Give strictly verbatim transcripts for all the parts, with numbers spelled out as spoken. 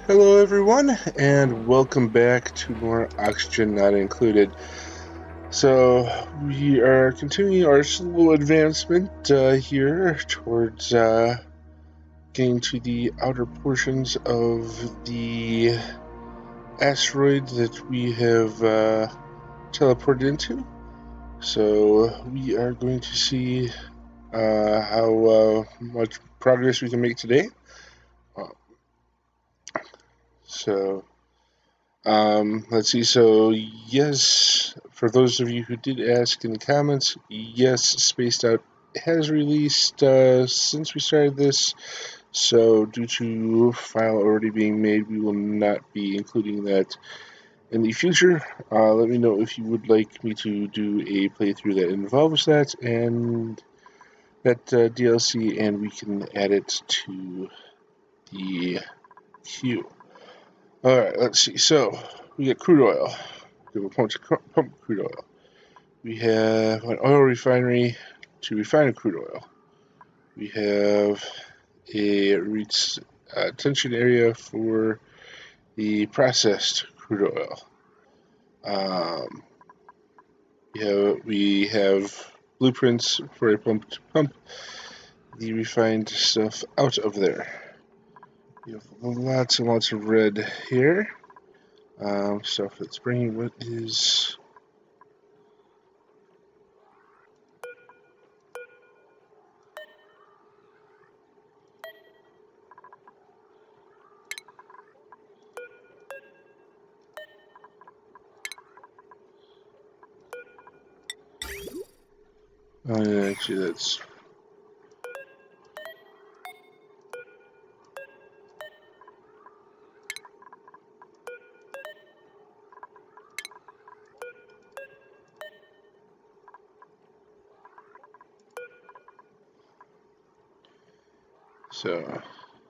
Hello everyone, and welcome back to more Oxygen Not Included. So, we are continuing our slow advancement uh, here towards uh, getting to the outer portions of the asteroid that we have uh, teleported into. So, we are going to see uh, how uh, much progress we can make today. Uh, so... Um, let's see, so yes, for those of you who did ask in the comments, yes, Spaced Out has released uh, since we started this, so due to file already being made, we will not be including that in the future. Uh, let me know if you would like me to do a playthrough that involves that and that uh, D L C, and we can add it to the queue. Alright, let's see, so we get crude oil. We will pump, pump crude oil. We have an oil refinery to refine crude oil. We have a retention area for the processed crude oil. Um, we have, we have blueprints for a pump to pump the refined stuff out of there. We have lots and lots of red here. Um, stuff that's bringing what is... Oh, yeah, actually, that's... So...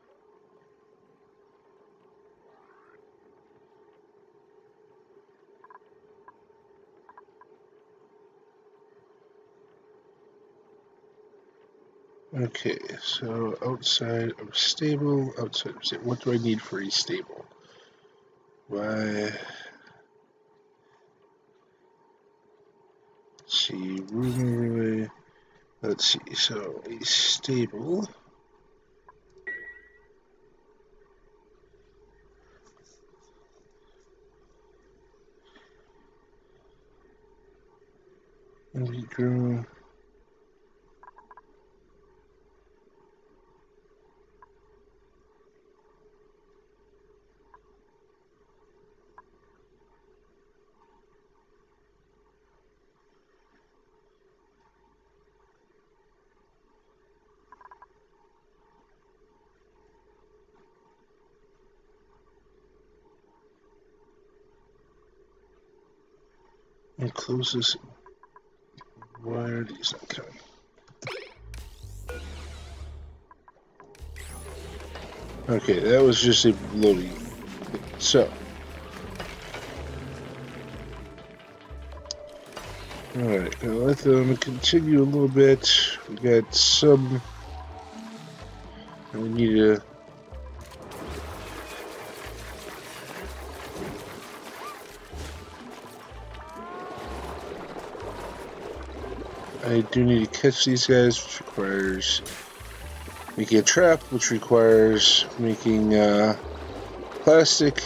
Okay, so outside of stable, outside of stable, what do I need for a stable? Why? Let's see, room overlay. Let's see, so a stable. And we grow. And close this. Why are these not coming? Okay, that was just a loading. So. Alright, now let them continue a little bit. We got some. We need to. I do need to catch these guys, which requires making a trap, which requires making uh, plastic.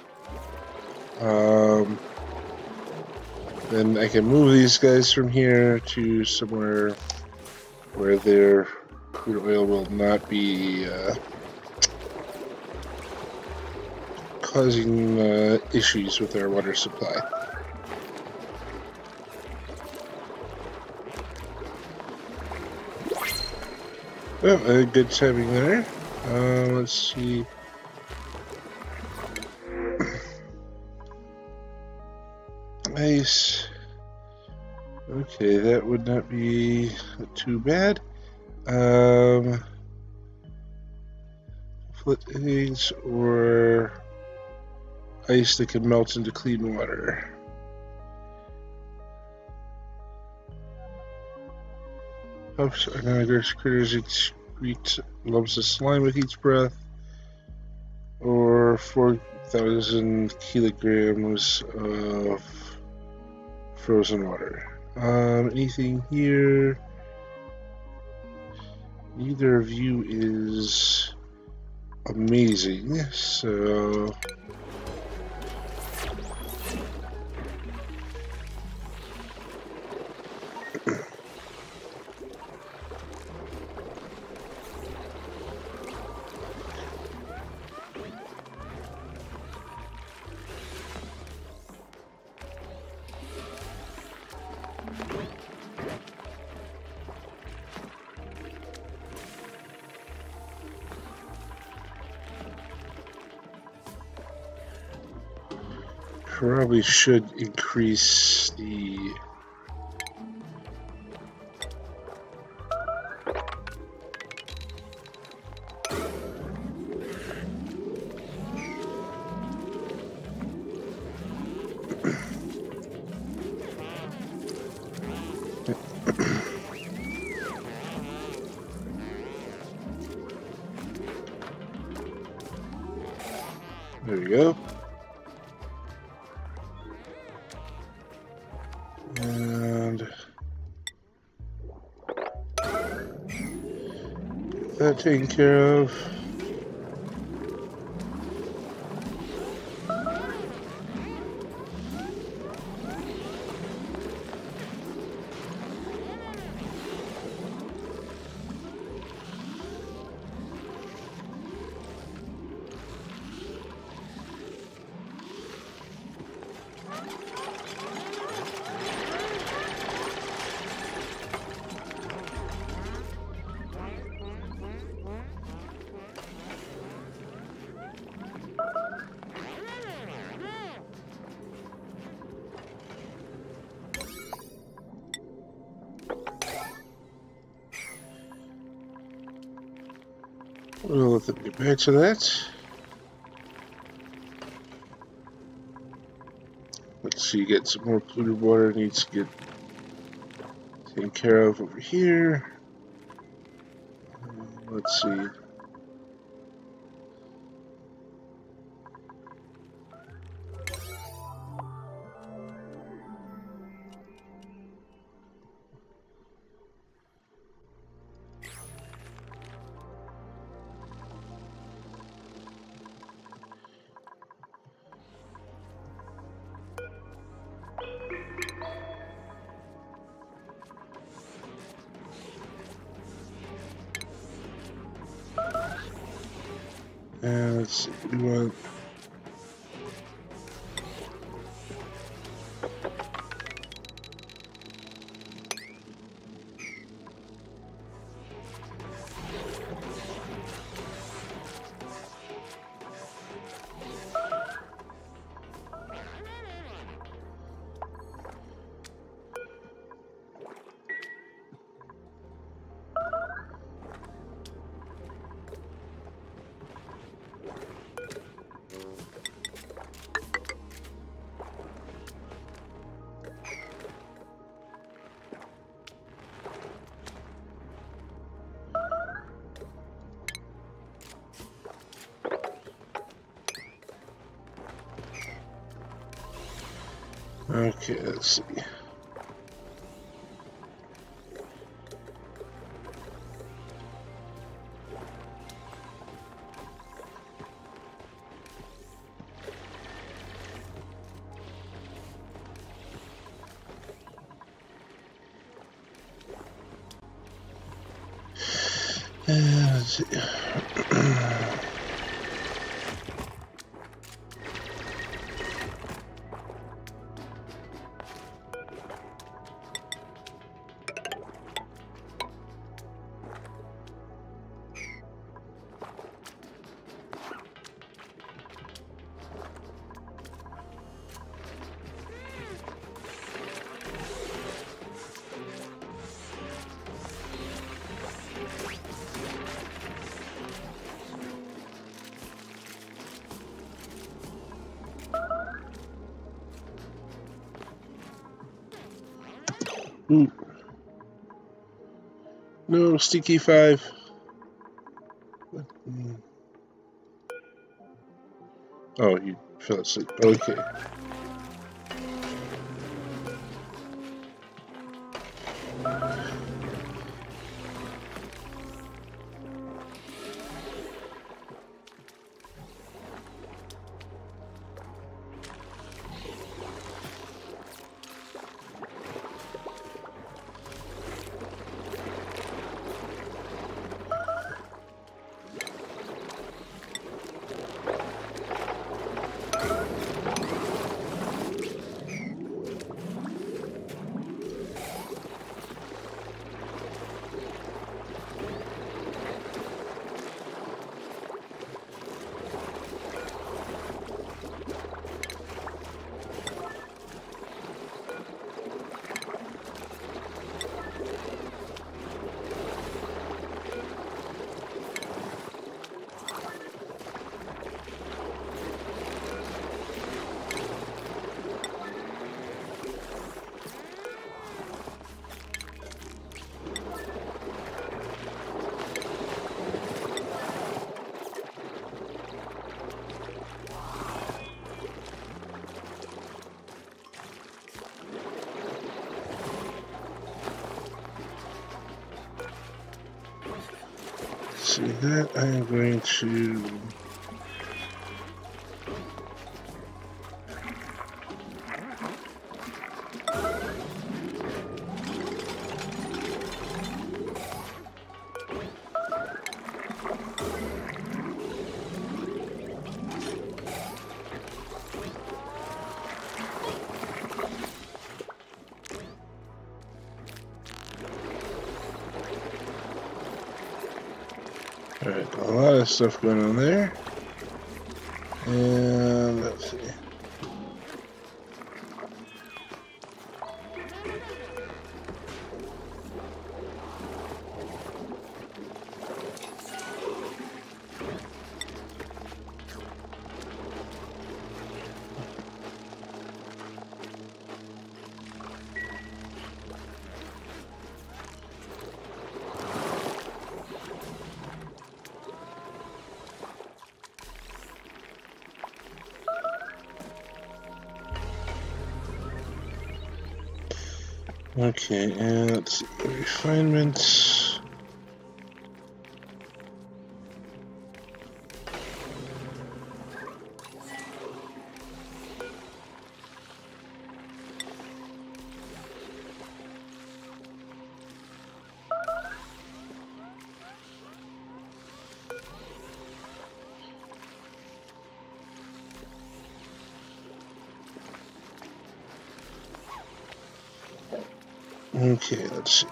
Um, then I can move these guys from here to somewhere where their crude oil will not be uh, causing uh, issues with our water supply. Well, a good timing there. Uh, let's see. Nice. Okay, that would not be too bad. Um, flint eggs or ice that can melt into clean water. Puffs are now aggressive critters excrete lumps of slime with each breath, or are four thousand kilograms of frozen water. Um, anything here? Neither of you is amazing, so... Probably should increase the there we go. And get that taken care of. We'll let them get back to that. Let's see, get some more polluted water needs to get taken care of over here. Let's see. And let's see, we want okay, let's see. And let's see. Ooh. No, Sticky Five. Oh, he fell asleep. Okay. See that I am going to Alright, a lot of stuff going on there. And let's see. Okay, and let's see. Refinements. Okay, let's see.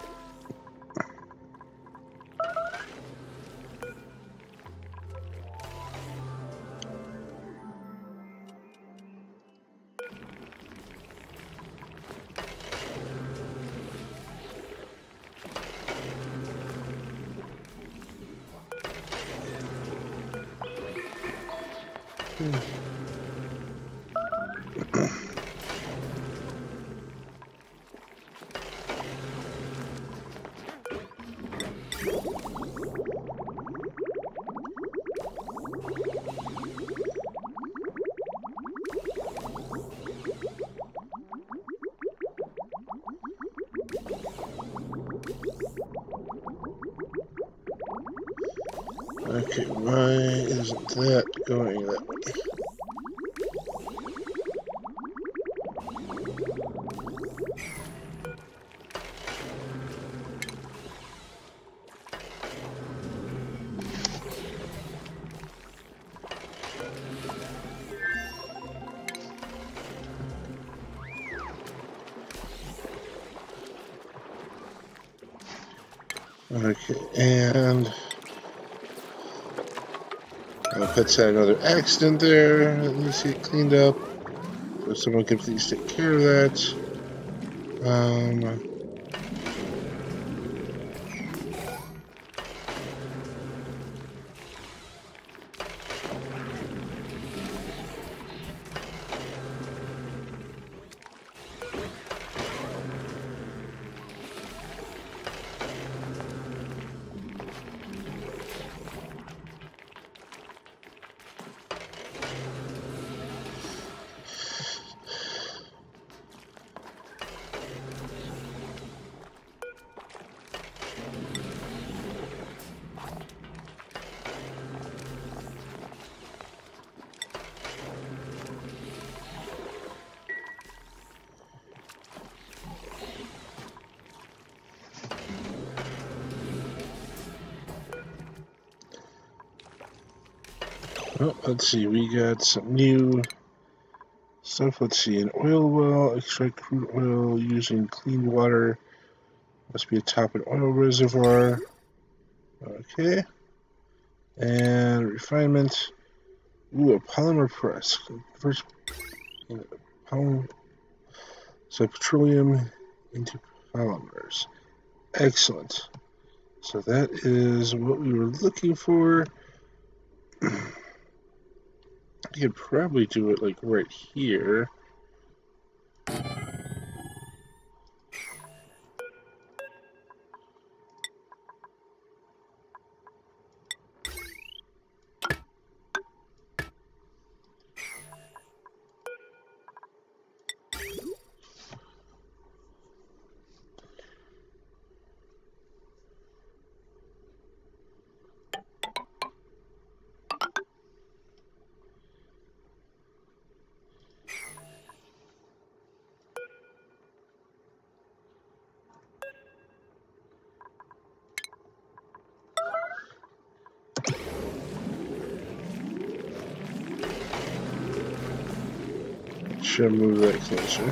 Hmm. Okay, why isn't that going that way? Okay, and uh, Pets had another accident there. At least get cleaned up. So someone can please take care of that. Um, Oh, let's see, we got some new stuff. Let's see, an oil well, extract crude oil using clean water. Must be atop an oil reservoir. Okay. And refinement. Ooh, a polymer press. First, polymer, so petroleum into polymers. Excellent. So that is what we were looking for. You could probably do it like right here. Should move that closer.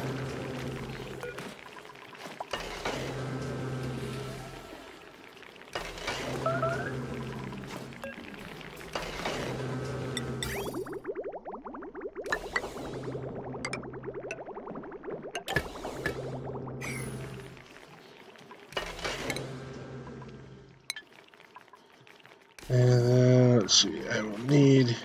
And then, let's see, I will need...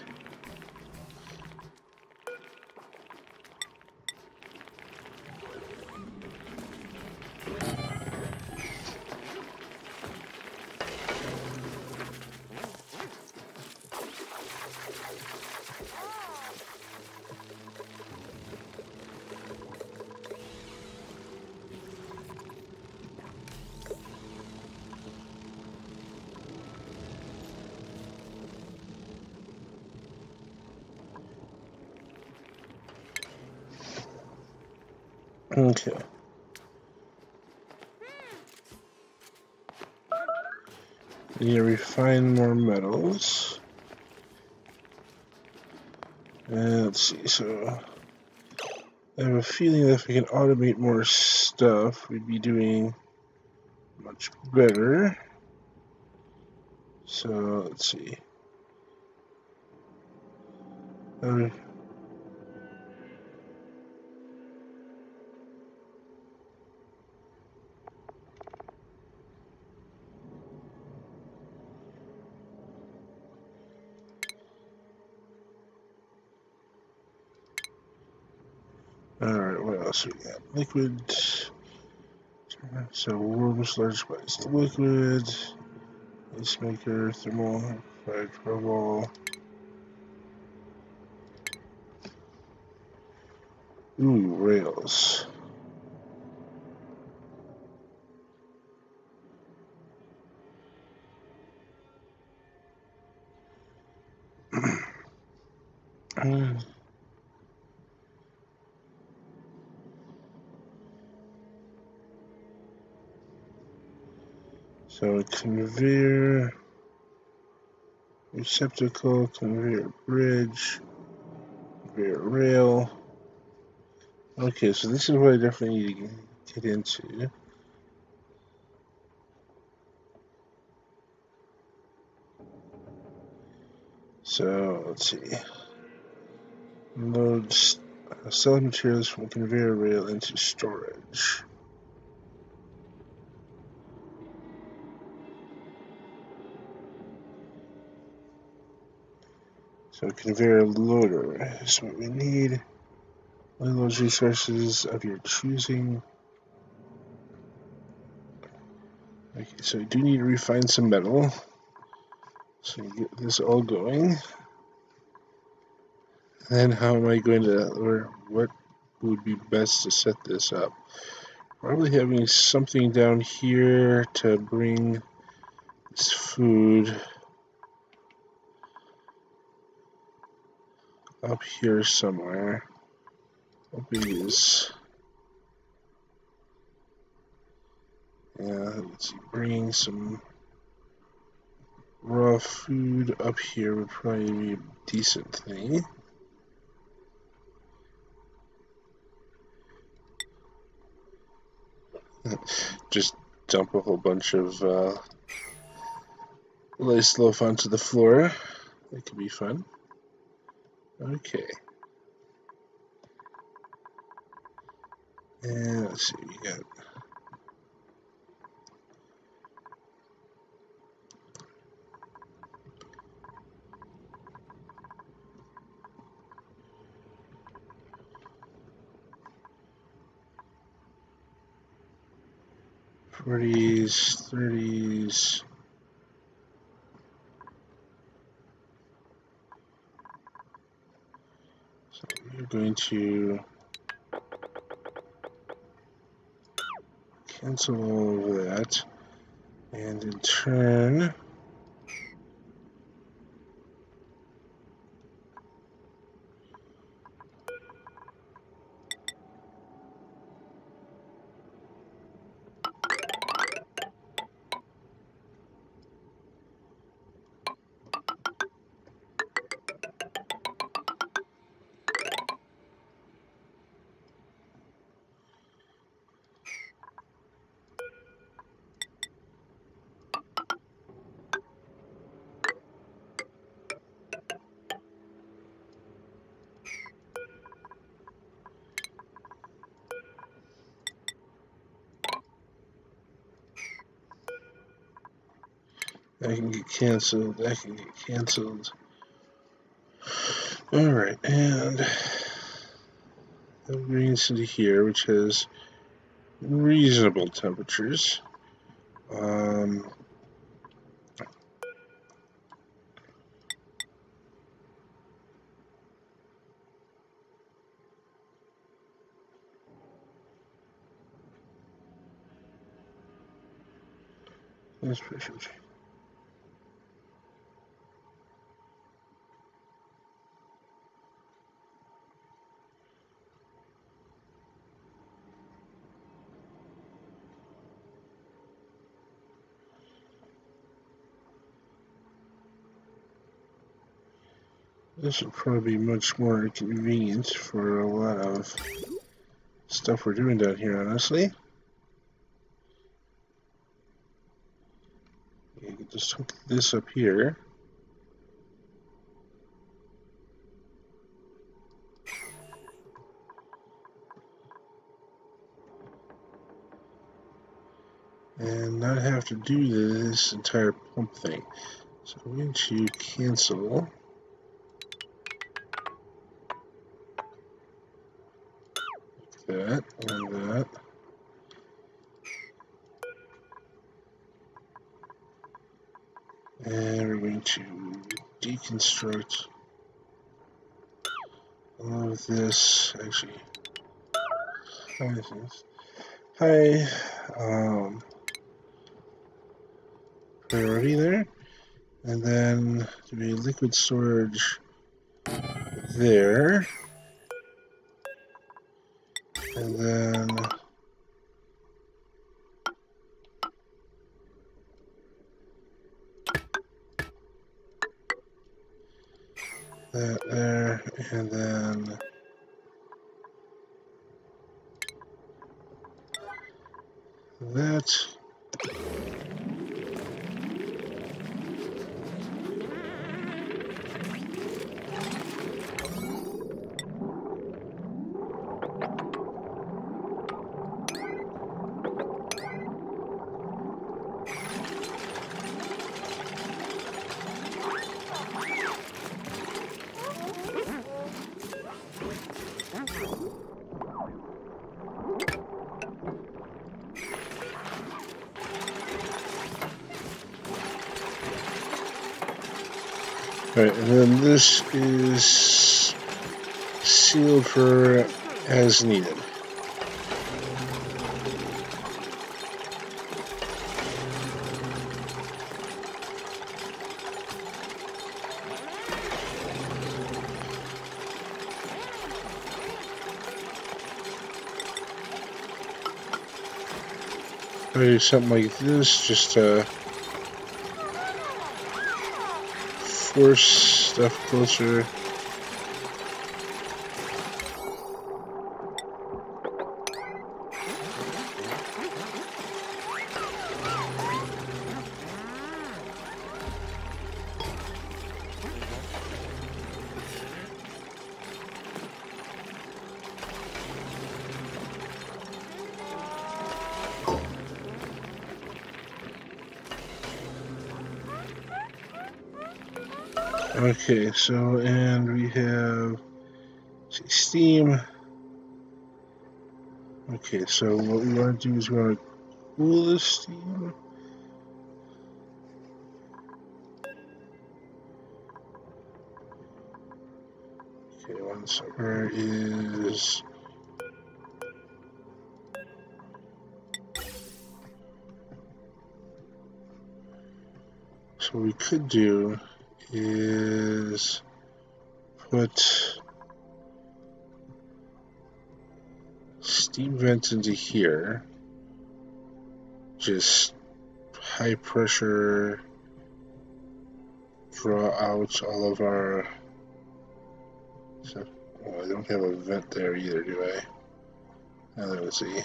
Okay. Need to refine more metals. And let's see, so I have a feeling that if we can automate more stuff, we'd be doing much better. So let's see. Um, Alright, what else we got? Liquid. So world's largest spice. Liquid. Ice maker. Thermal. Fried trouble. Ooh, rails. Mm. So conveyor, receptacle, conveyor bridge, conveyor rail. Okay, so this is what I definitely need to get into. So let's see. Load uh, sell materials from conveyor rail into storage. So conveyor loader is what we need. Load those resources of your choosing. Okay, so we do need to refine some metal. So get this all going. Then how am I going to, or what would be best to set this up? Probably having something down here to bring this food up here somewhere. How big is... Yeah, let's see, bringing some raw food up here would probably be a decent thing. Just dump a whole bunch of uh, lace loaf onto the floor. That could be fun. Okay. And let's see, we got forties, thirties. So we're going to cancel all of that, and in turn, that can get canceled, that can get canceled. Alright, and that brings into here, which has reasonable temperatures. Um, that's pretty much. This will probably be much more convenient for a lot of stuff we're doing down here, honestly. You can just hook this up here. And not have to do this entire pump thing. So I'm going to cancel. That and that. And we're going to deconstruct all of this. Actually, hi, um, priority there. And then do a liquid storage there. And then that there, and then that. Alright, and then this is sealed for as needed. I do something like this, just uh force stuff closer. Okay, so, and we have steam. Okay, so what we want to do is we want to cool this steam. Okay, one summer is... So what we could do is put steam vents into here. Just high pressure draw out all of our stuff. Oh, I don't have a vent there either, do I? Uh, let's see.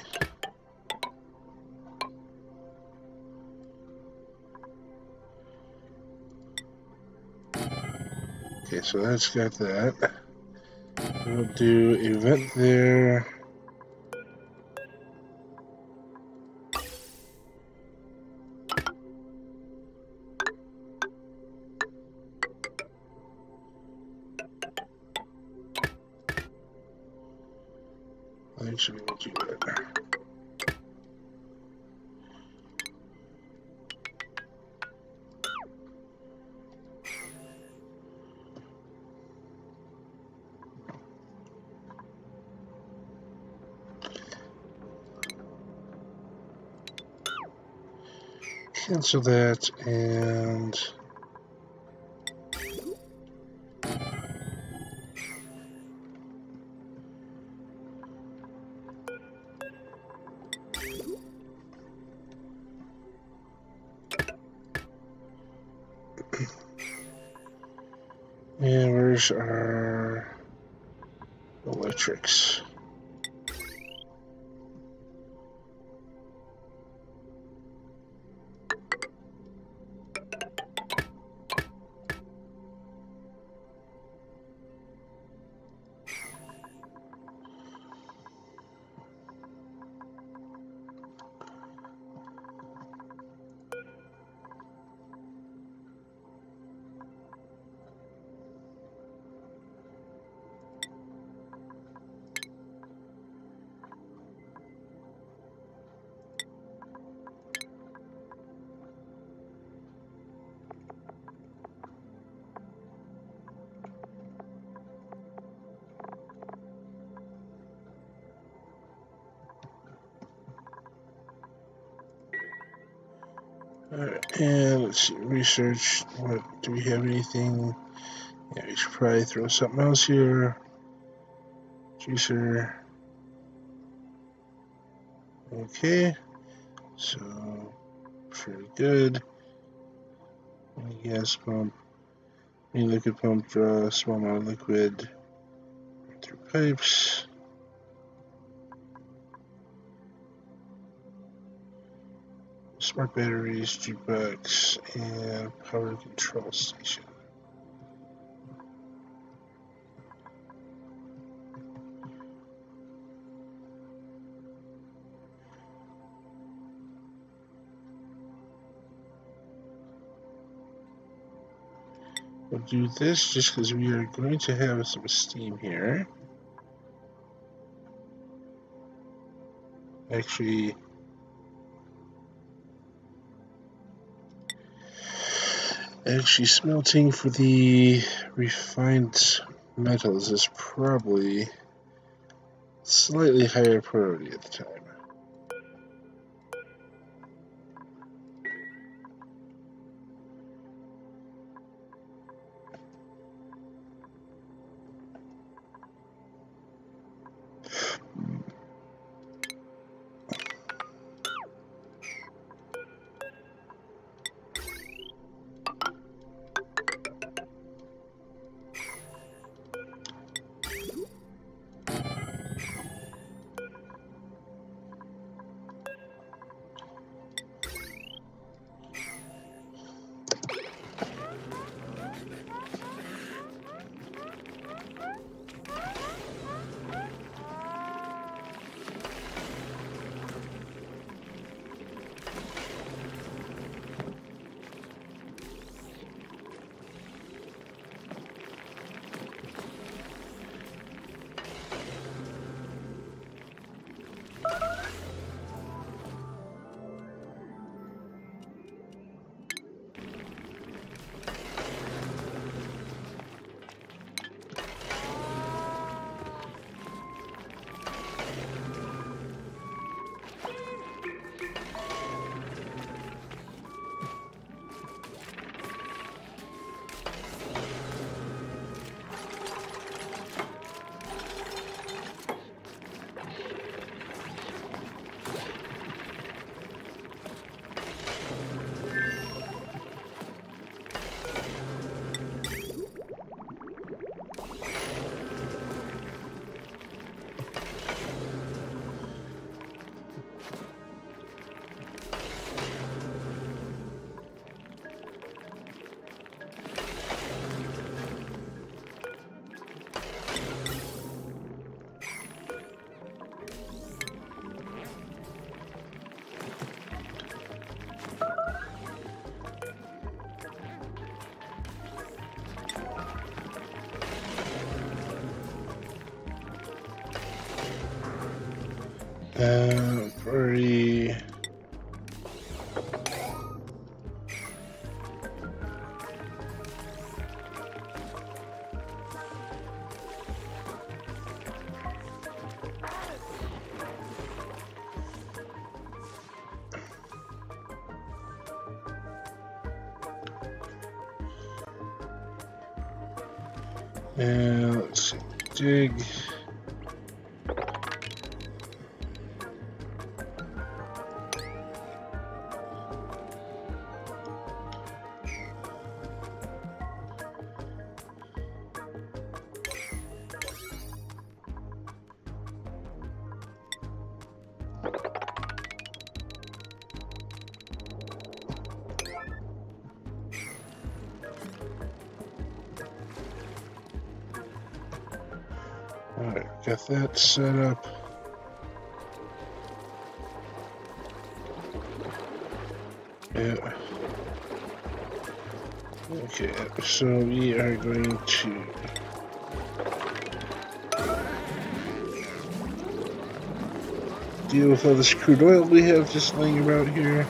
Okay, so that's got that. We'll do a vent there. Actually, we'll do that. Cancel that, and and where's our electrics? Alright, and let's see, research. What do we have anything? Yeah, we should probably throw something else here. Juicer. Okay, so pretty good. Any gas pump, any liquid pump, draw a small amount of liquid through pipes. Smart batteries, jukebox, and power control station. We'll do this just because we are going to have some steam here. Actually, actually smelting for the refined metals is probably slightly higher priority at the time. Uh, already. And let's see, dig. Alright, got that set up. Yeah. Okay, so we are going to deal with all this crude oil we have just laying about here.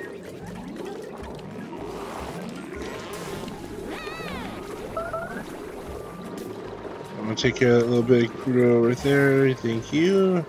I'm gonna take care of that little bit of crude oil right there. Thank you.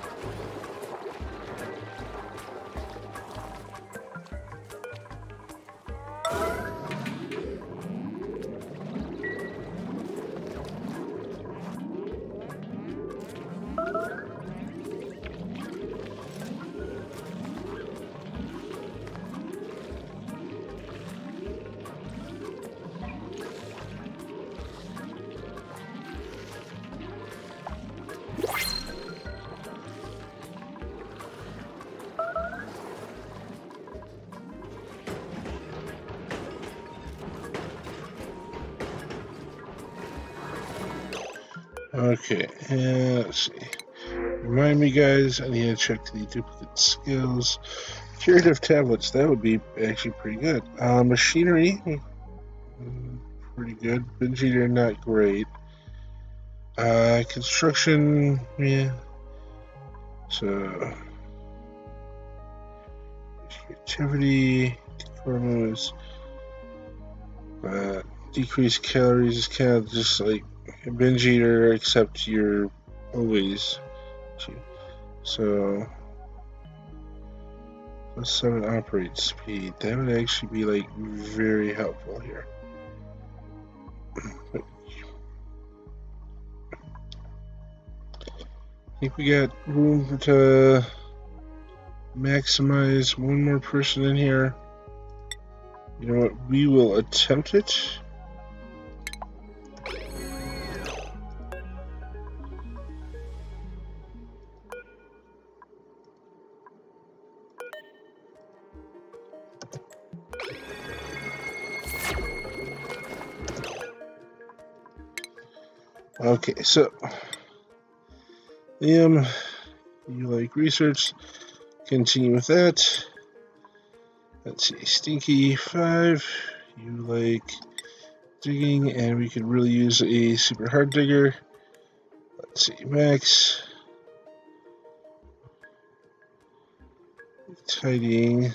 Okay, and let's see. Remind me, guys, I need to check the duplicate skills. Curative tablets, that would be actually pretty good. Uh, machinery, pretty good. Binge eater, not great. Uh, construction, yeah. So, creativity, moves, uh, decrease calories is kind of just like a binge eater, except you're always. So, plus seven operate speed. That would actually be like very helpful here. But I think we got room to maximize one more person in here. You know what? We will attempt it. Okay, so Liam, you like research? Continue with that. Let's see, Stinky five, you like digging, and we could really use a super hard digger. Let's see, Max, tidying.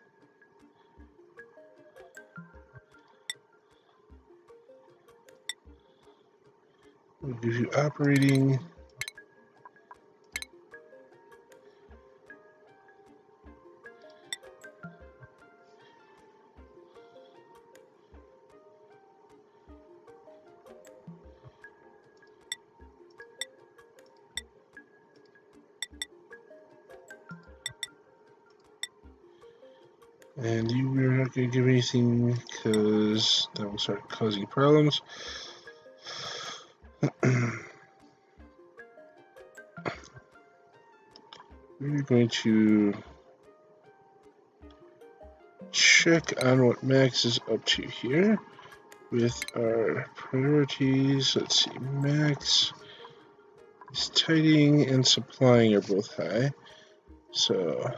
We'll give you operating. And you are not going to give anything because that will start causing problems. We're going to check on what Max is up to here with our priorities. Let's see, Max is tidying and supplying are both high. So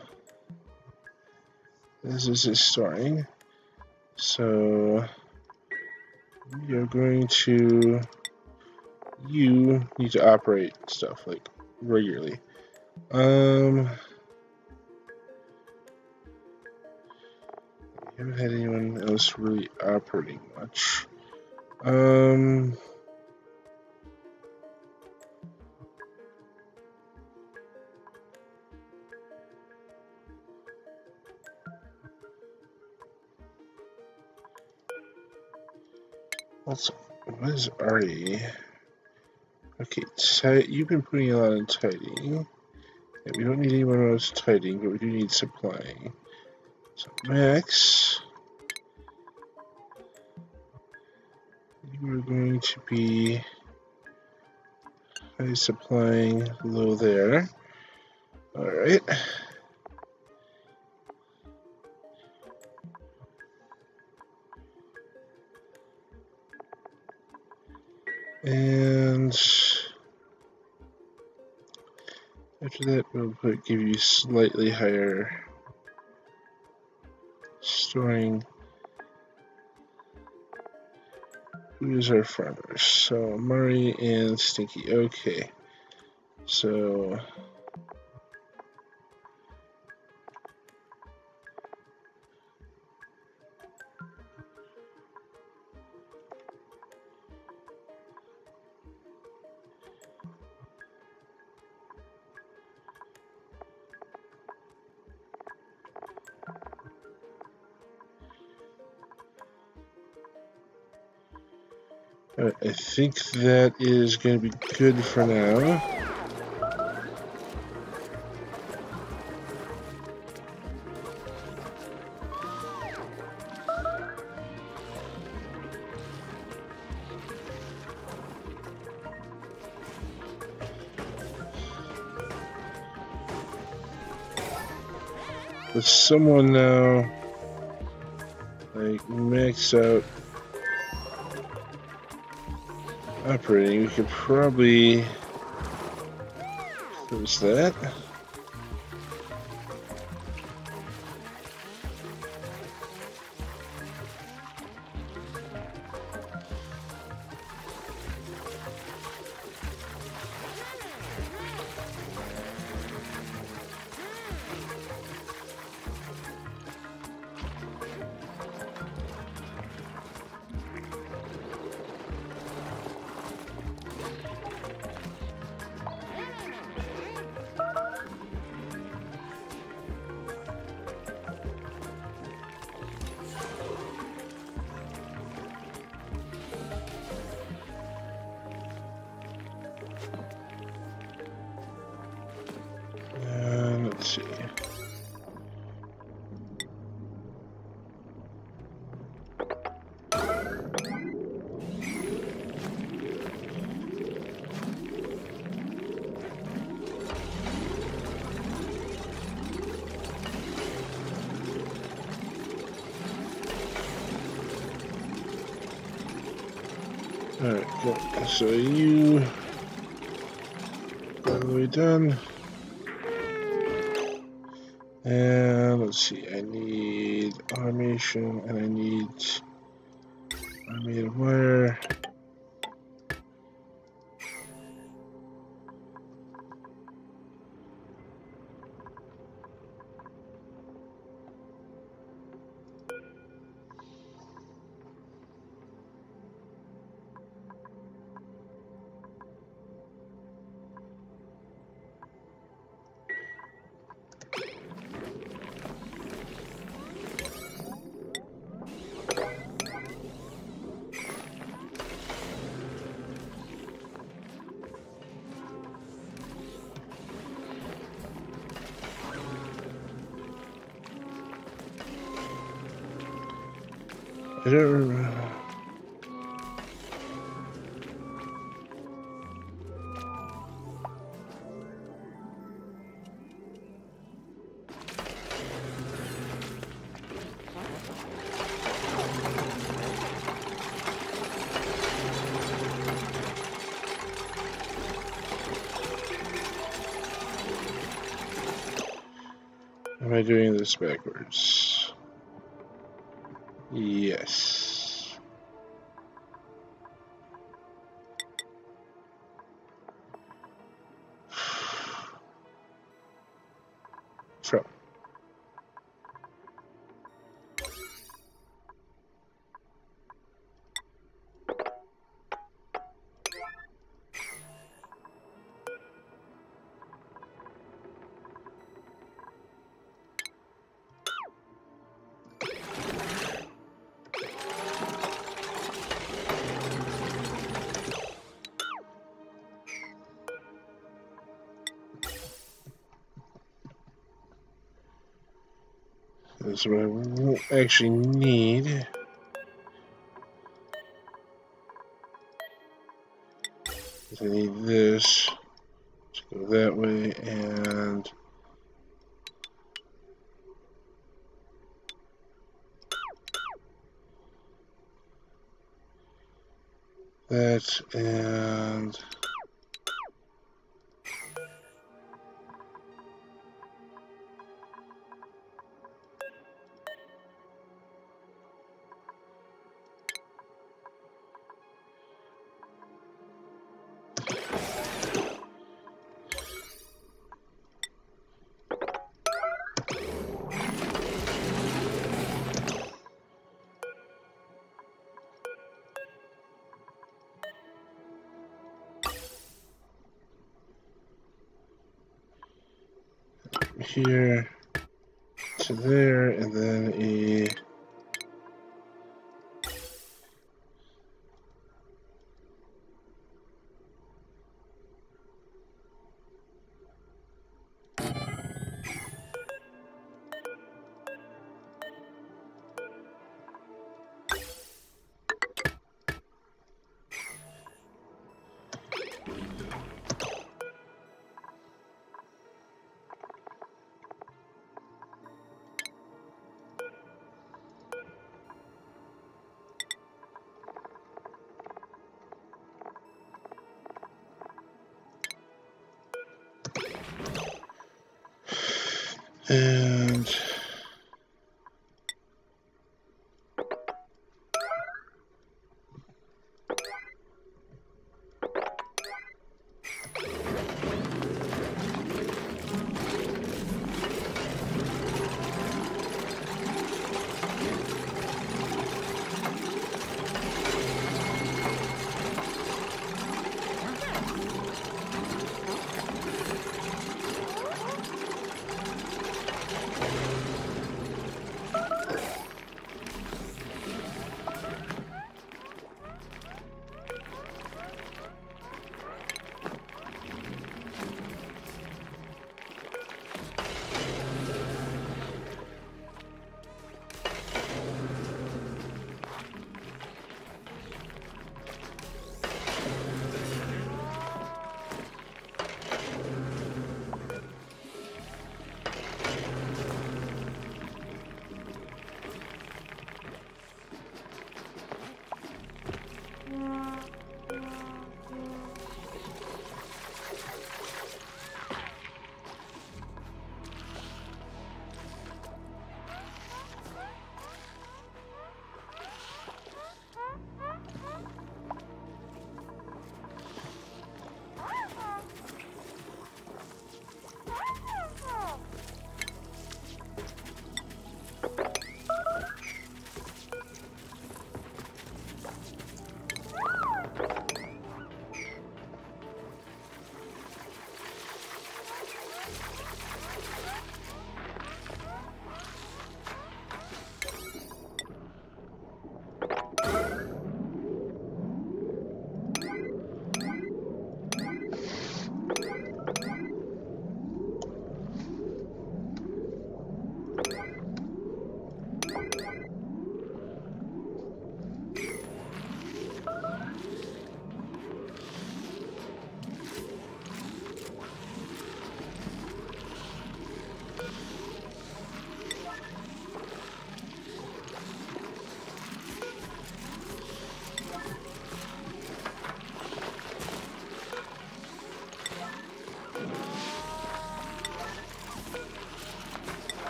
this is his storing. So we are going to, you need to operate stuff like regularly. Um, I haven't had anyone else really operating much. Um, what's what is R E? Okay, ti- you've been putting a lot in tidying. Yeah, we don't need anyone else tidying, but we do need supplying. So Max, you are going to be high supplying, low there. All right. And after that, we'll put, give you slightly higher storing. Who's our farmers? So Murray and Stinky. Okay. So uh, I think that is going to be good for now. With someone now, like max out operating, we could probably close that. And let's see. Alright, good. So you all the way done. And let's see, I need automation and I need automated wire. I don't remember. Am I doing this backwards? Yes. intro. That's what I won't actually need. I need this to go that way, and that, and here to there, and then a and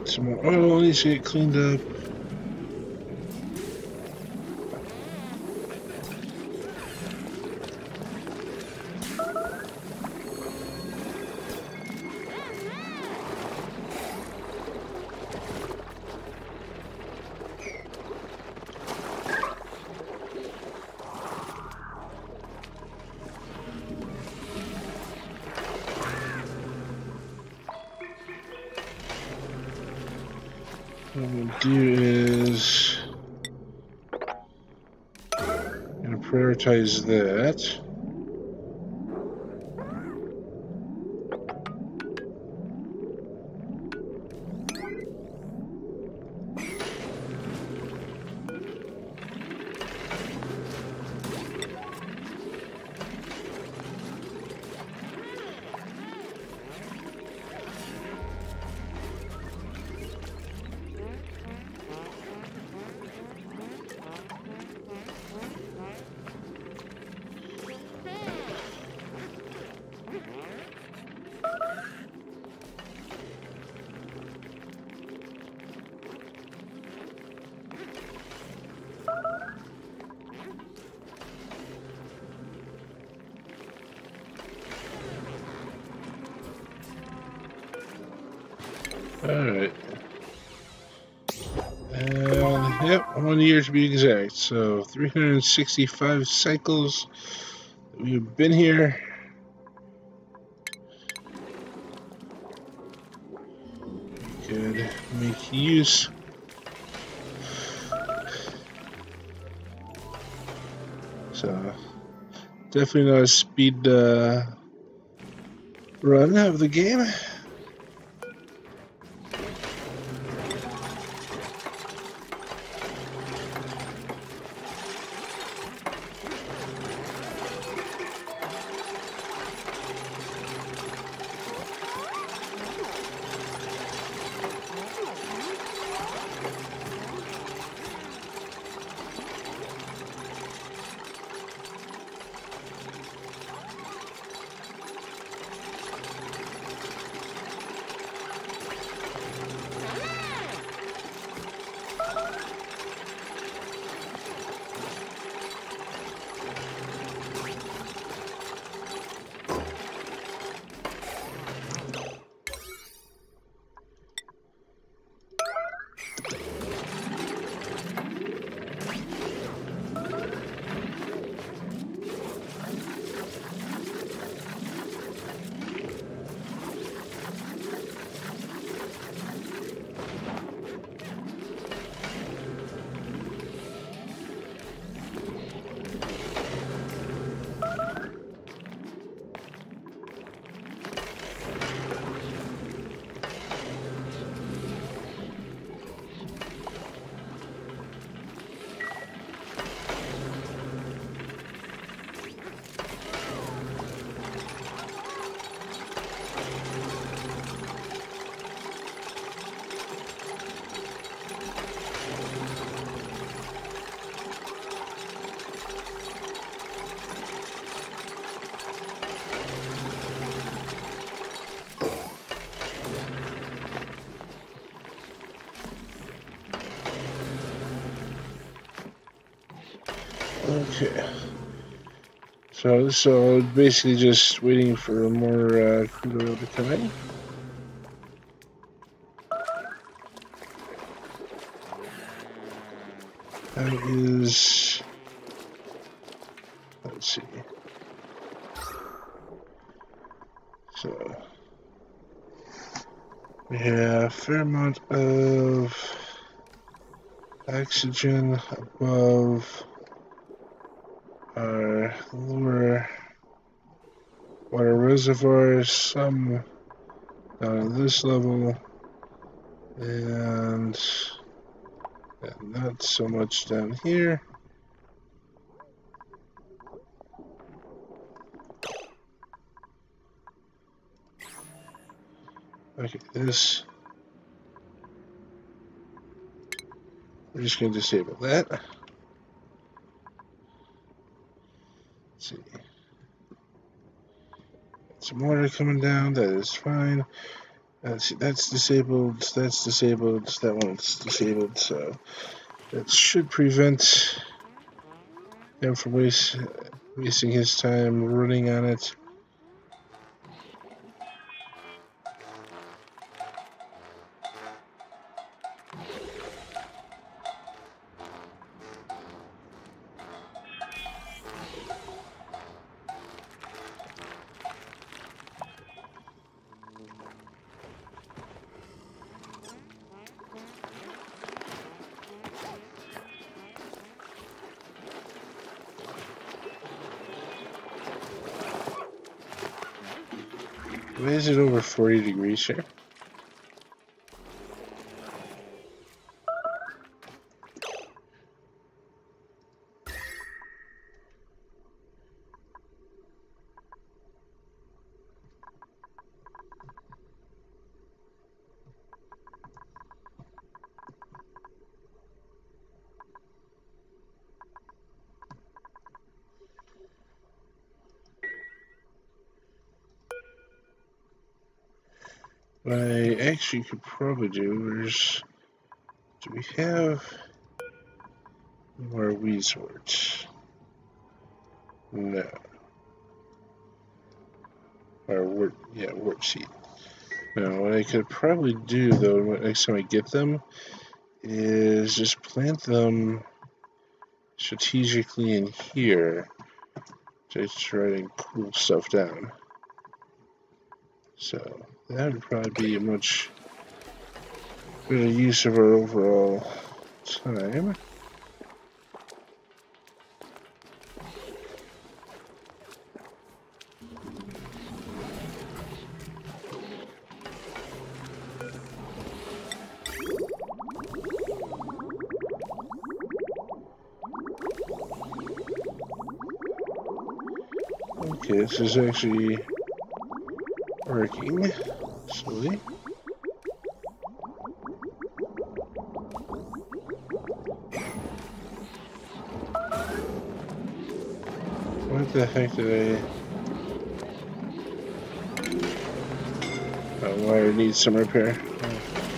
some more oil needs to get cleaned up. What we'll do is I'm gonna prioritize that. Alright. And, yep, one year to be exact. So, three hundred sixty-five cycles that we've been here. We could make use. So, definitely not a speed uh, run of the game. Okay. So, so basically just waiting for more uh, crude oil to come in. That is, let's see. So, we have a fair amount of oxygen above our lower water reservoirs, some down at this level, and, and not so much down here. Okay, this, we're just going to disable that. Let's see. Some water coming down, that is fine. That's, that's disabled, that's disabled, that one's disabled, so that should prevent him from waste, wasting his time running on it. Why is it over forty degrees here? What I actually could probably do is, do we have more resorts? No. Or wort, yeah, wort seed. Now, what I could probably do though, next time I get them, is just plant them strategically in here to try and cool stuff down. So that would probably be a much better use of our overall time. Okay, this is actually working slowly. What the heck did I... Oh, wire needs some repair. Oh.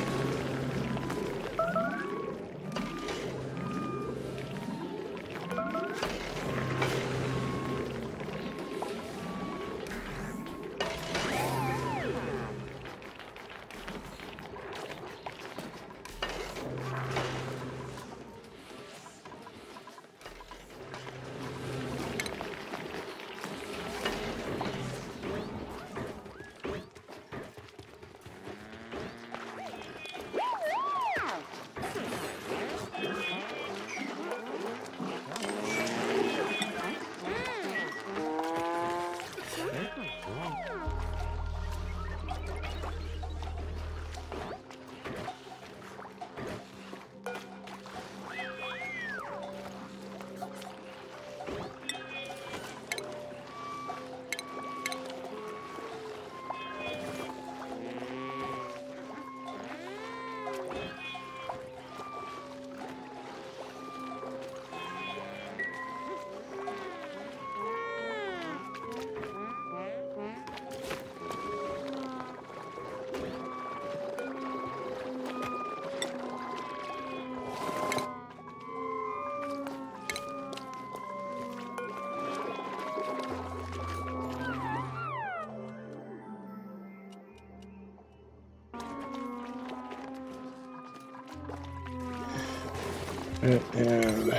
And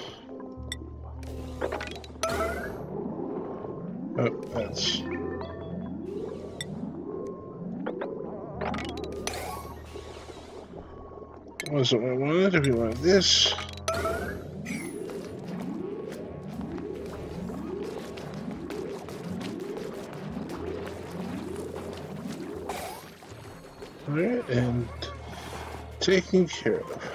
oh, that's wasn't what I wanted. If you want this, all right, and taken care of.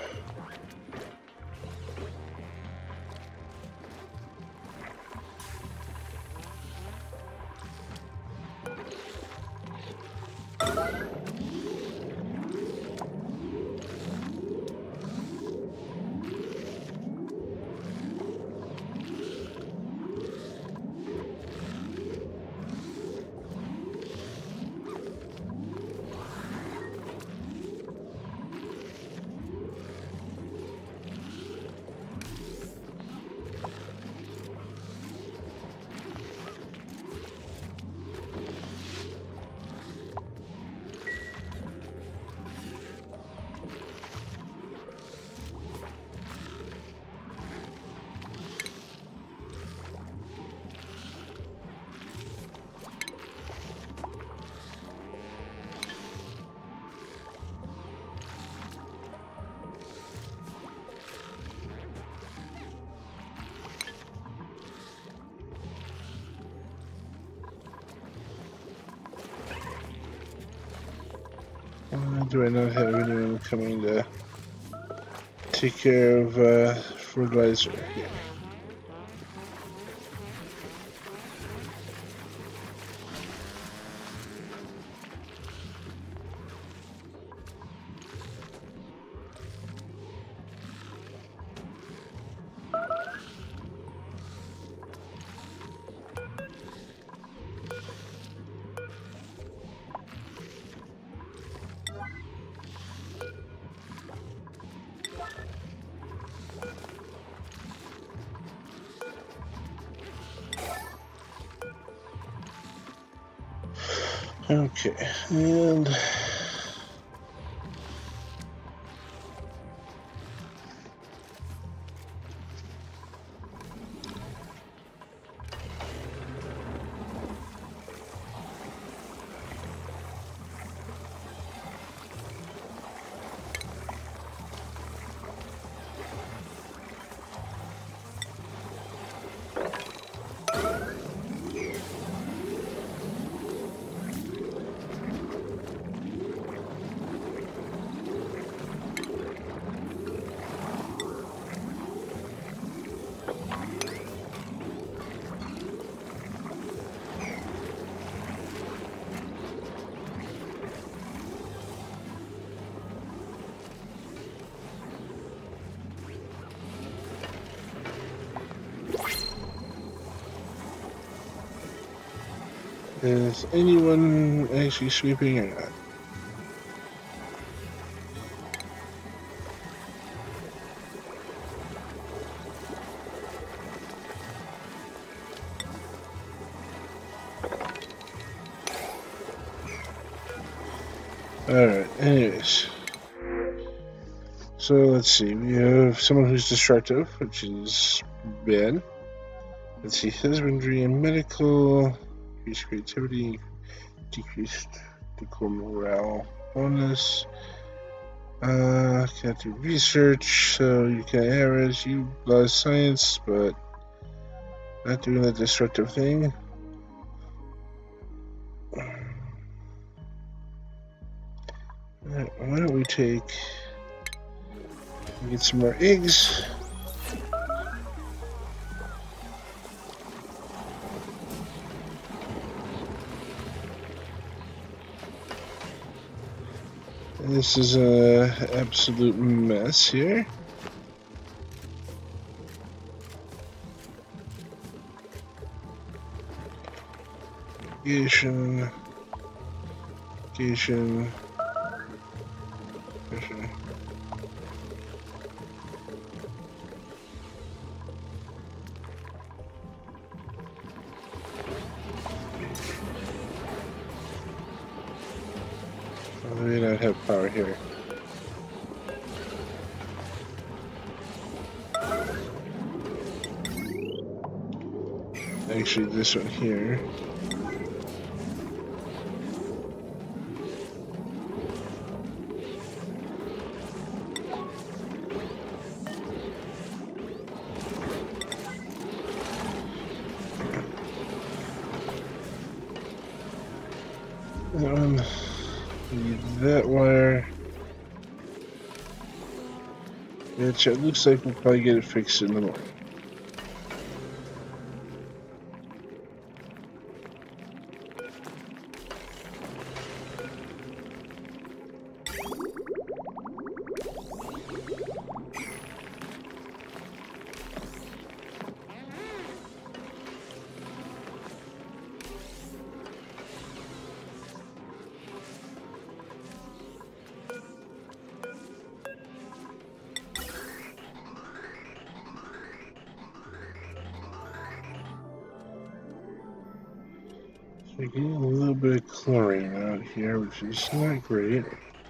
do I not have anyone coming to take care of uh, fertilizer? Yeah. Okay, and is anyone actually sweeping or not? Alright, anyways. So let's see, we have someone who's destructive, which is bad. Let's see, husbandry and medical, increased creativity, decreased medical morale bonus. Uh, can't do research, so you can errors, you love science, but not doing the destructive thing. Alright, why don't we take, get some more eggs. This is a absolute mess here. Irrigation, irrigation, irrigation. Oh, they don't have power here. Actually, this one here. That one. Need that wire. Which it looks like we'll probably get it fixed in the morning. We're getting a little bit of chlorine out here, which is not great.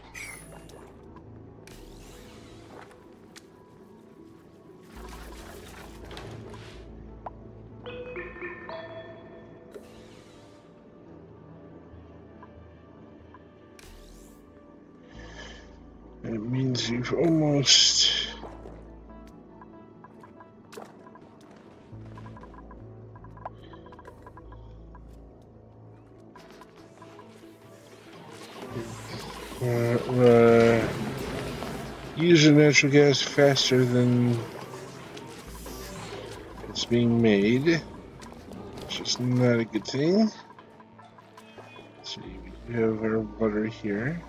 It means you've almost... uh, uh, using natural gas faster than it's being made, which is not a good thing. Let's see, we have our water here.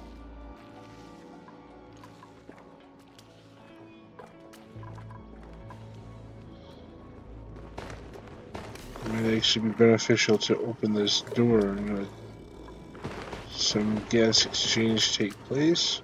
It might actually be beneficial to open this door and let some gas exchange take place.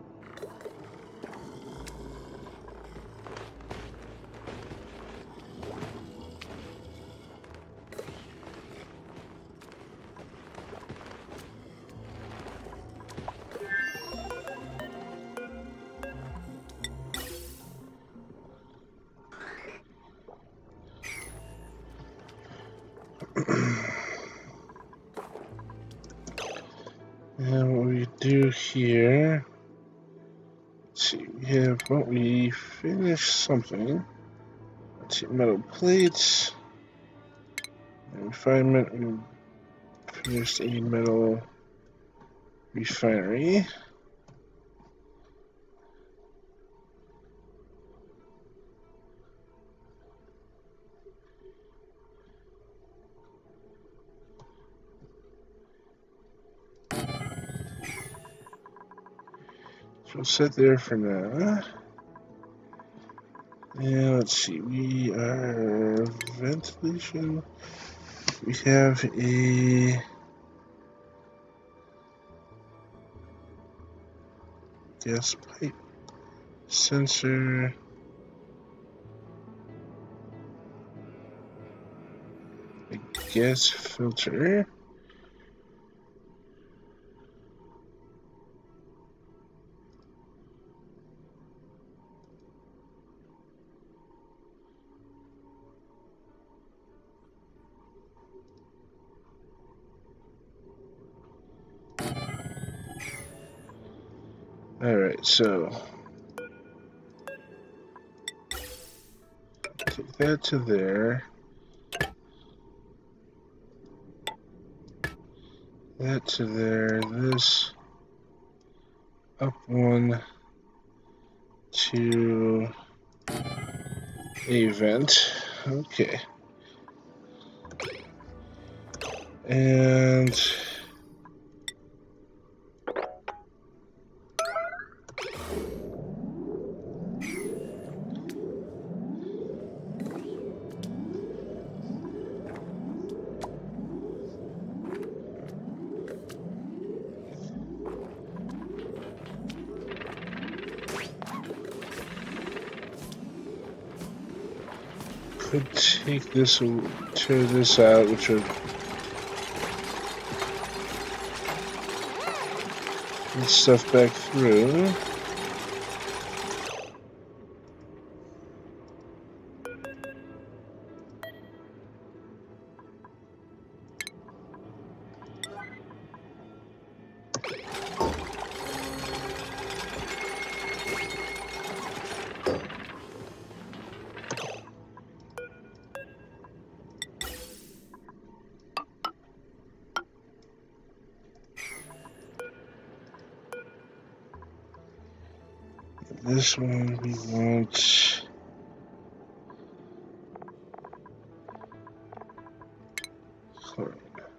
And what we do here, let's see, we have, well, we finished something. Let's see, metal plates, refinement, we finished a metal refinery. So we'll sit there for now. And let's see, we are ventilation. We have a gas pipe sensor. A gas filter. Alright, so take that to there. That to there. This up one to a vent. Okay. And could take this, tear this out, which would get stuff back through. This one we want chlorine.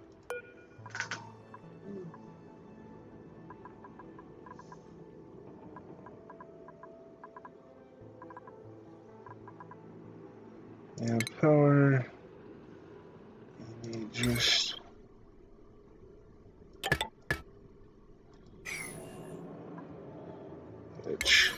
And power. We need just edge.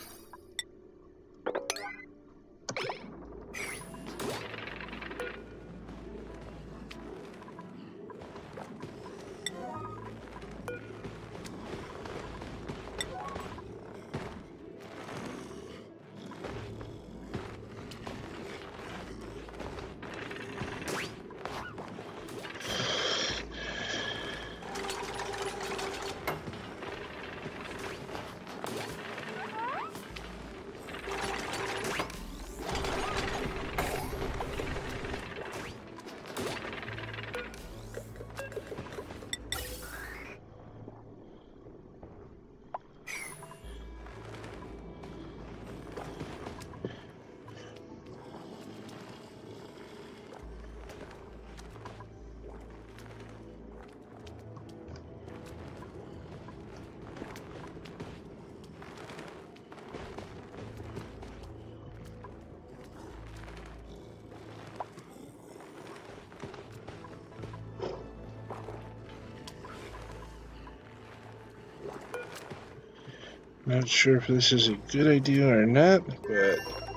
Not sure if this is a good idea or not, but...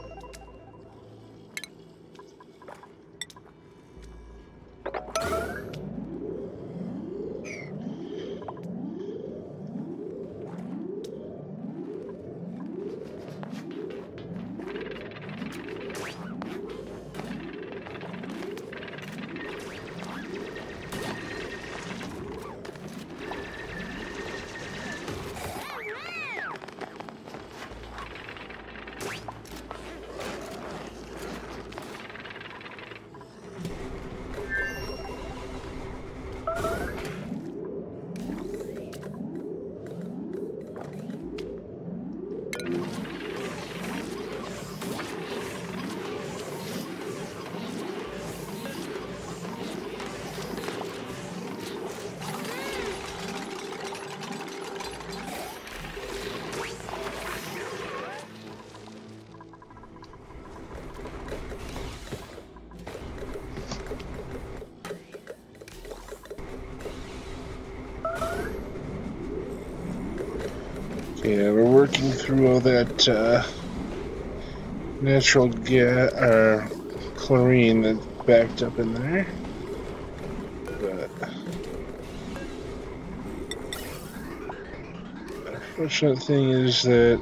Yeah, we're working through all that uh, natural gas, or chlorine that's backed up in there. But the unfortunate thing is that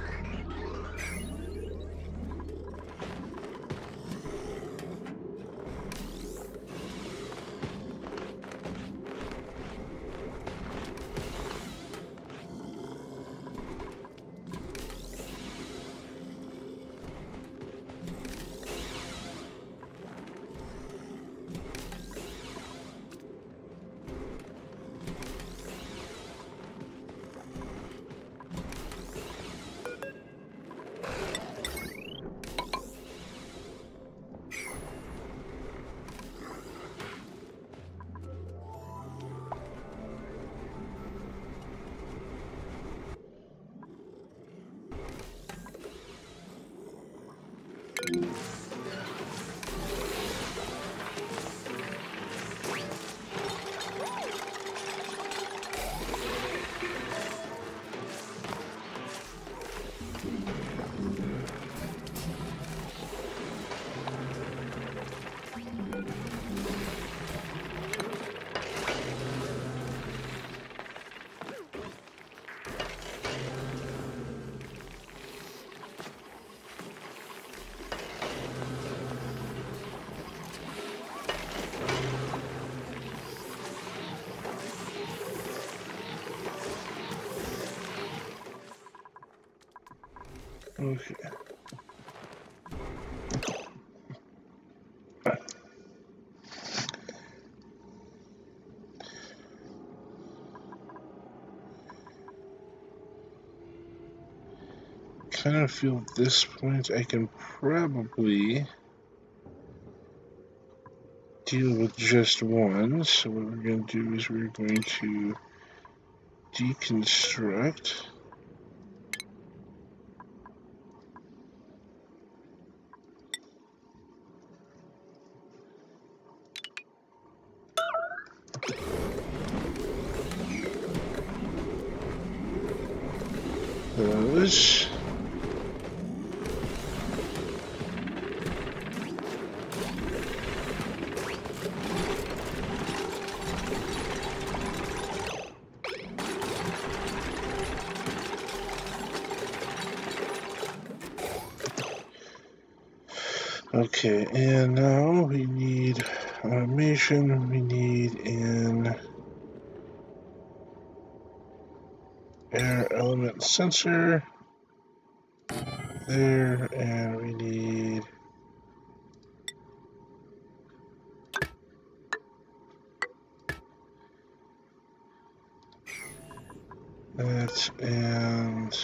okay. Kind of feel at this point I can probably deal with just one. So what we're going to do is we're going to deconstruct. Those. Okay, and now we need automation, we need an air element sensor there, and we need that, and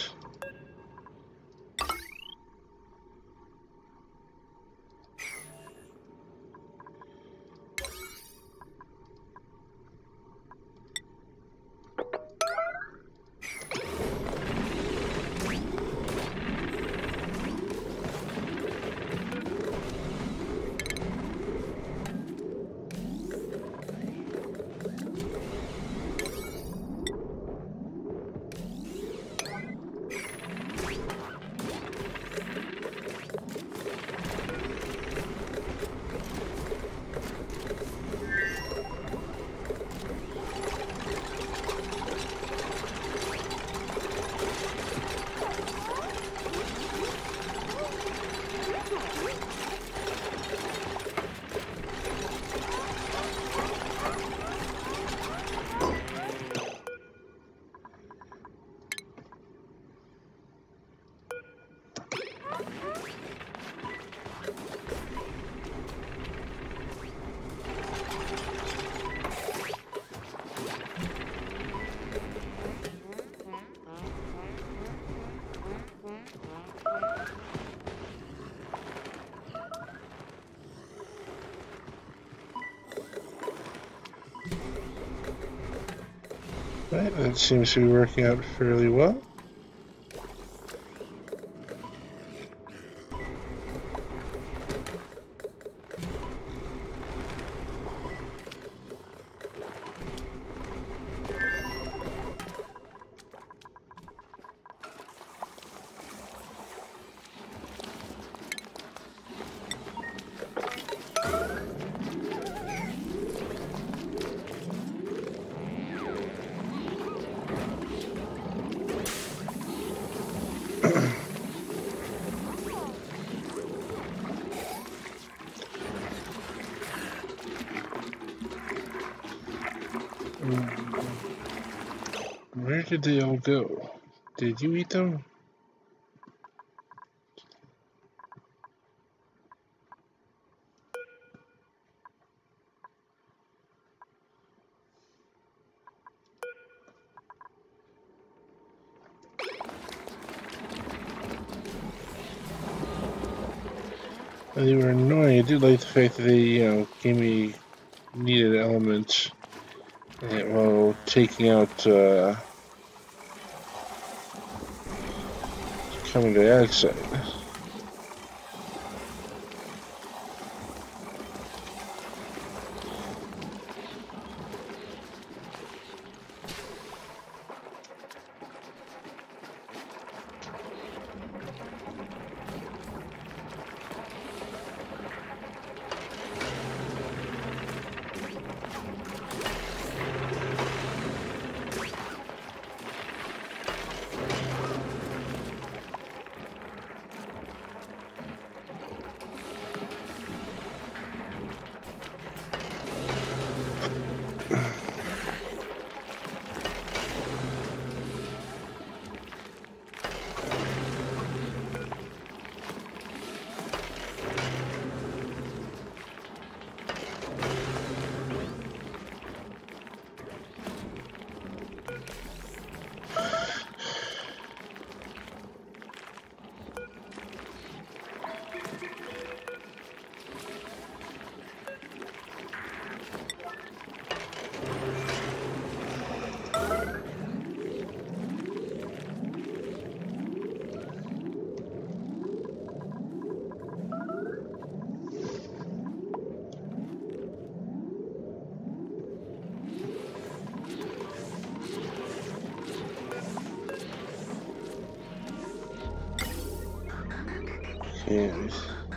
Right, that seems to be working out fairly well. Where did they all go? Did you eat them? They were annoying. I did like the fact that they, you know, gave me needed elements while taking out uh, carbon dioxide. Yes.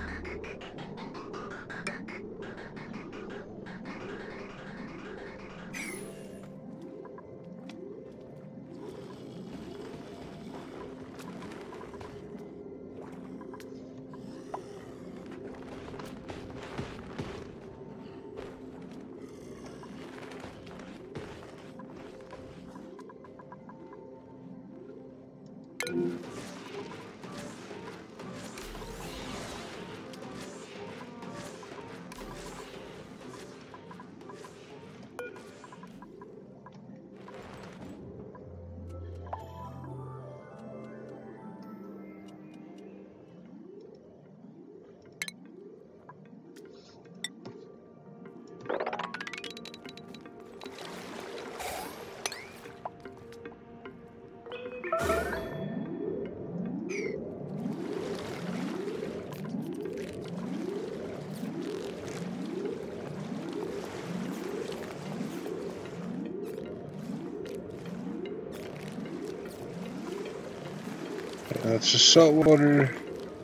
That's just salt water.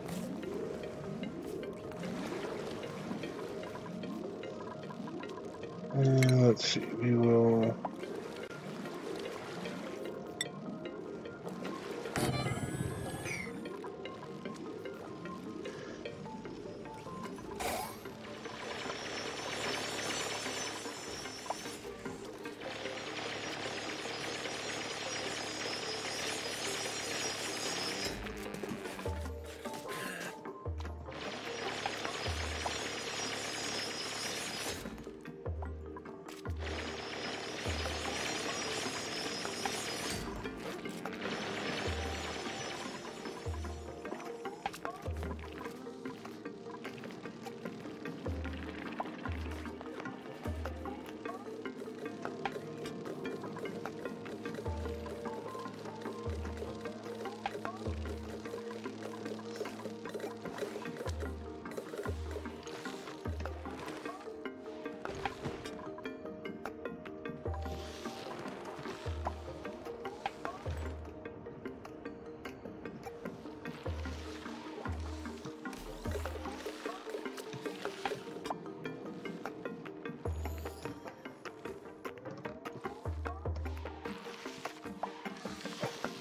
Uh, let's see, we will.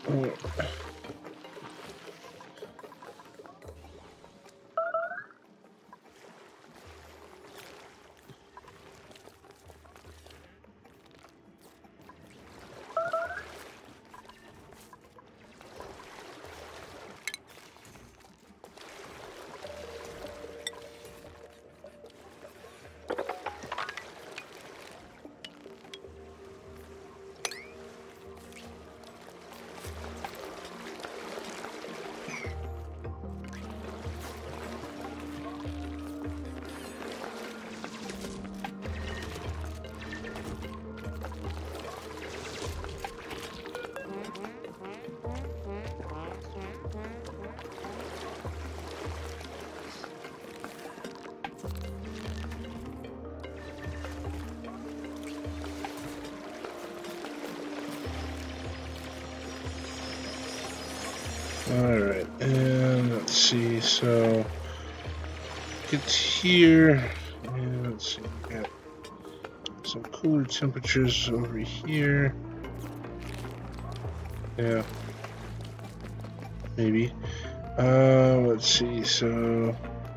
Oh. Alright, and let's see, so get here, and let's see, we got some cooler temperatures over here. Yeah, maybe. Uh, let's see, so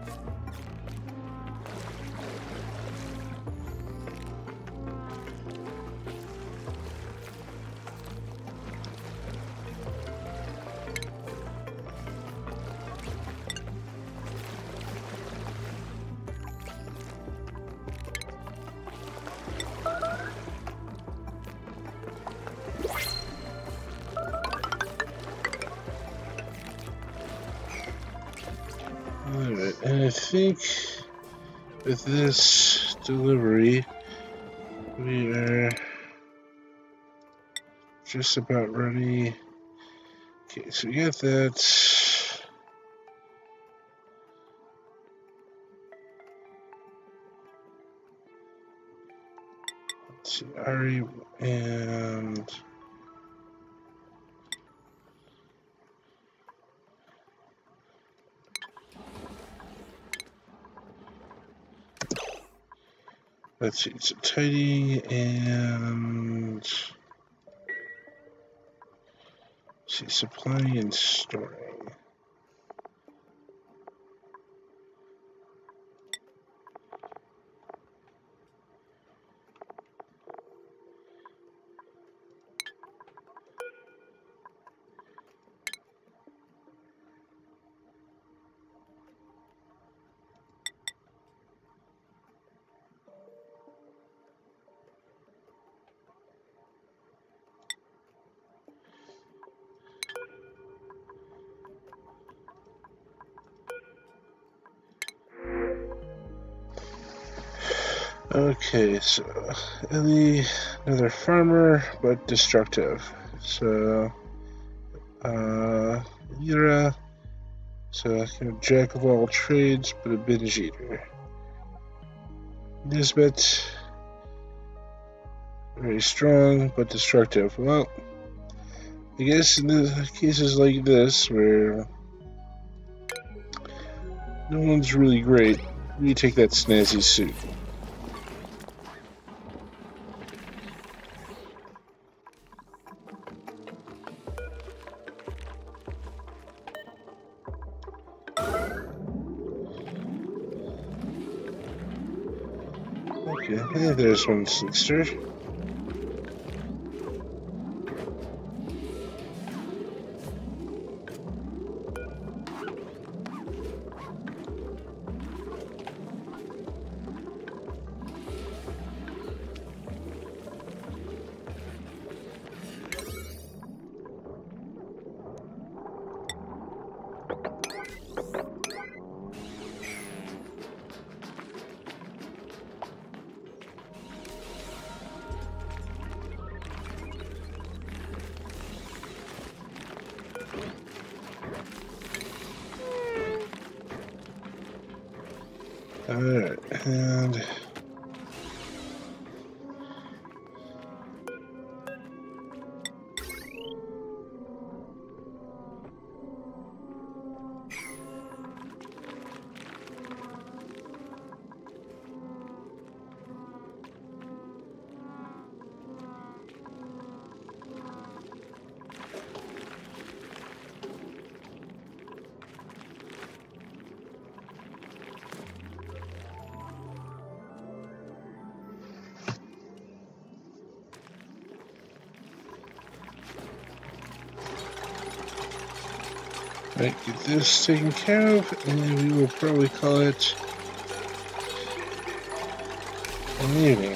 alright, and I think with this delivery, we are just about ready. Okay, so we got that. Let's see, Ari and let's see, so tidy and let's see, supplying and storing. Okay, so Ellie, another farmer, but destructive. So, uh, Lyra, so kind of jack of all trades, but a binge eater. Nisbet, very strong, but destructive. Well, I guess in the cases like this, where no one's really great, we take that snazzy suit. Okay, hey, there's one slickster. Alright, and Right, get this taken care of, and we will probably call it an evening.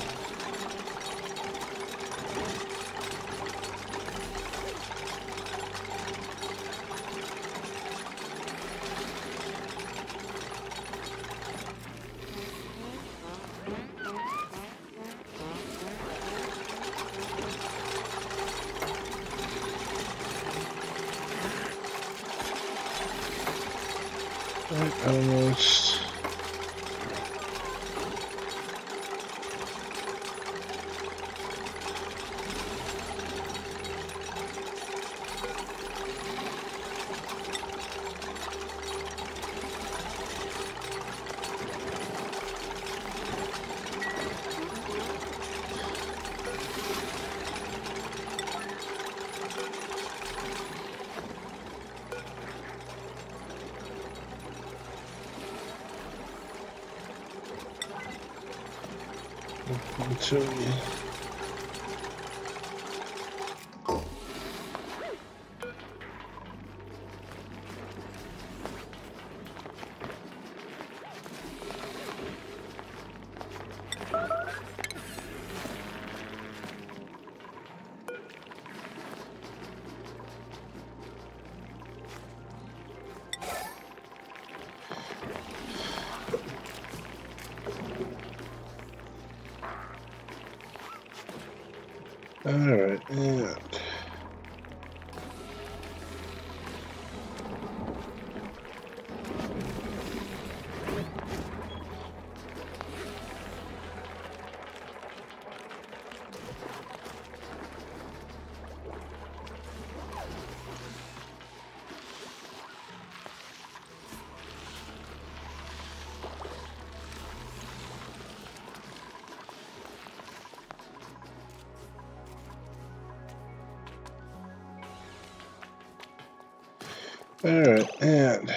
Right, almost. Until we Alright, and alright, and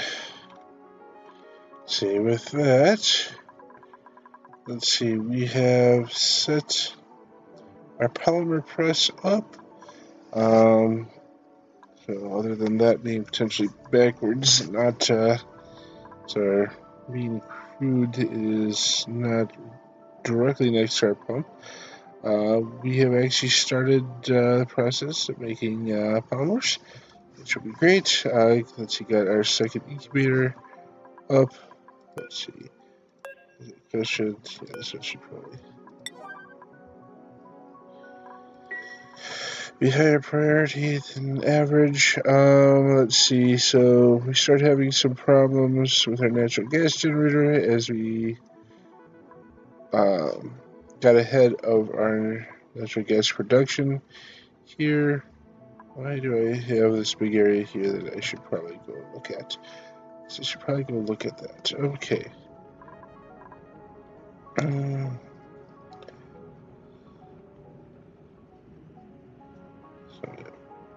see with that, let's see, we have set our polymer press up. Um, so other than that being potentially backwards, not uh, so our main crude is not directly next to our pump. Uh, we have actually started uh, the process of making uh, polymers, which will be great. Uh, let's see, got our second incubator up. Let's see, this should, yeah, this one should probably be higher priority than average. Um, let's see, so we started having some problems with our natural gas generator as we um, got ahead of our natural gas production here. Why do I have this big area here that I should probably go look at? So I should probably go look at that. Okay. Um, so, yeah.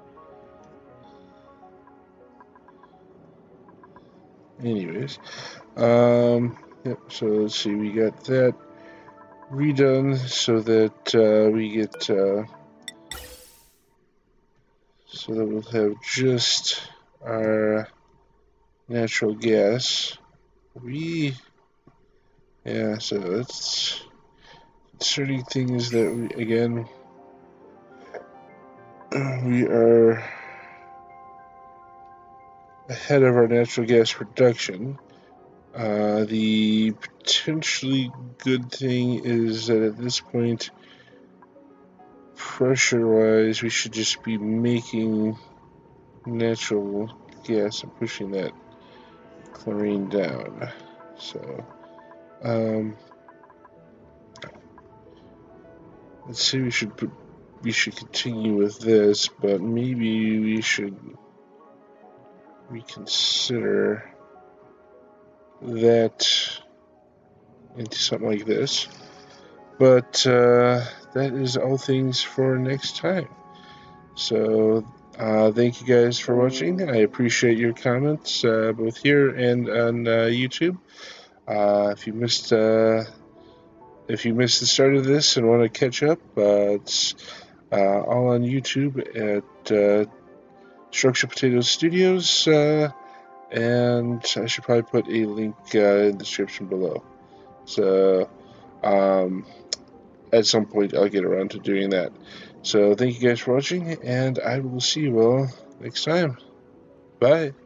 Anyways, um, yep. So let's see. We got that redone so that uh, we get uh, so that we'll have just our natural gas. We yeah. So that's certain things that we again we are ahead of our natural gas production. Uh, the potentially good thing is that at this point, pressure-wise, we should just be making natural gas and pushing that chlorine down. So, um, let's see. We should we should continue with this, but maybe we should reconsider that into something like this. But uh, that is all things for next time. So uh, thank you guys for watching. I appreciate your comments uh, both here and on uh, YouTube. Uh, if you missed uh, if you missed the start of this and want to catch up, uh, it's uh, all on YouTube at uh, Structured Potatoes Studios. Uh, and I should probably put a link uh, in the description below. So, um, at some point I'll get around to doing that. So thank you guys for watching, and I will see you all next time. Bye.